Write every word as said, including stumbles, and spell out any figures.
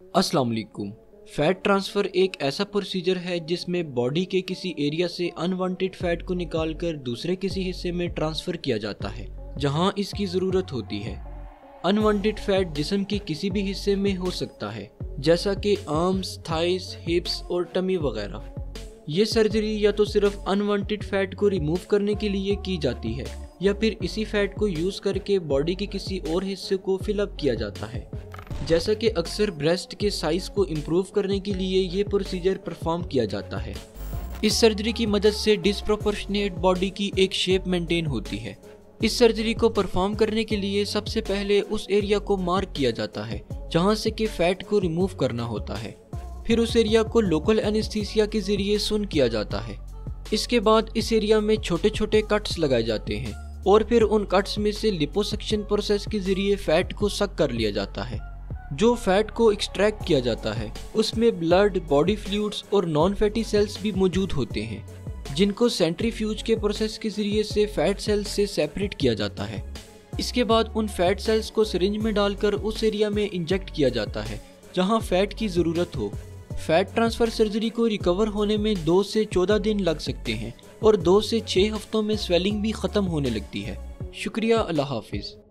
अस्सलाम वालेकुम। Fat transfer एक ऐसा प्रोसीजर है जिसमें बॉडी के किसी एरिया से अनवांटेड फैट को निकालकर दूसरे किसी हिस्से में ट्रांसफ़र किया जाता है जहां इसकी ज़रूरत होती है। अनवांटेड फैट जिस्म के किसी भी हिस्से में हो सकता है, जैसा कि आर्म्स, थाइस, हिप्स और टमी वगैरह। ये सर्जरी या तो सिर्फ अनवांटेड फैट को रिमूव करने के लिए की जाती है या फिर इसी फैट को यूज़ करके बॉडी के किसी और हिस्से को फिलअप किया जाता है। जैसा कि अक्सर ब्रेस्ट के साइज को इम्प्रूव करने के लिए ये प्रोसीजर परफॉर्म किया जाता है। इस सर्जरी की मदद से डिस्प्रोपोर्शनेट बॉडी की एक शेप मेंटेन होती है। इस सर्जरी को परफॉर्म करने के लिए सबसे पहले उस एरिया को मार्क किया जाता है जहां से कि फैट को रिमूव करना होता है। फिर उस एरिया को लोकल एनेस्थीसिया के जरिए सुन किया जाता है। इसके बाद इस एरिया में छोटे छोटे कट्स लगाए जाते हैं और फिर उन कट्स में से लिपोसक्शन प्रोसेस के जरिए फैट को सक कर लिया जाता है। जो फैट को एक्सट्रैक्ट किया जाता है उसमें ब्लड, बॉडी फ्लूइड्स और नॉन फैटी सेल्स भी मौजूद होते हैं जिनको सेंट्रीफ्यूज के प्रोसेस के जरिए से फैट सेल्स से सेपरेट किया जाता है। इसके बाद उन फैट सेल्स को सिरिंज में डालकर उस एरिया में इंजेक्ट किया जाता है जहां फैट की ज़रूरत हो। फैट ट्रांसफ़र सर्जरी को रिकवर होने में दो से चौदह दिन लग सकते हैं और दो से छः हफ्तों में स्वेलिंग भी ख़त्म होने लगती है। शुक्रिया, अल्लाह हाफिज़।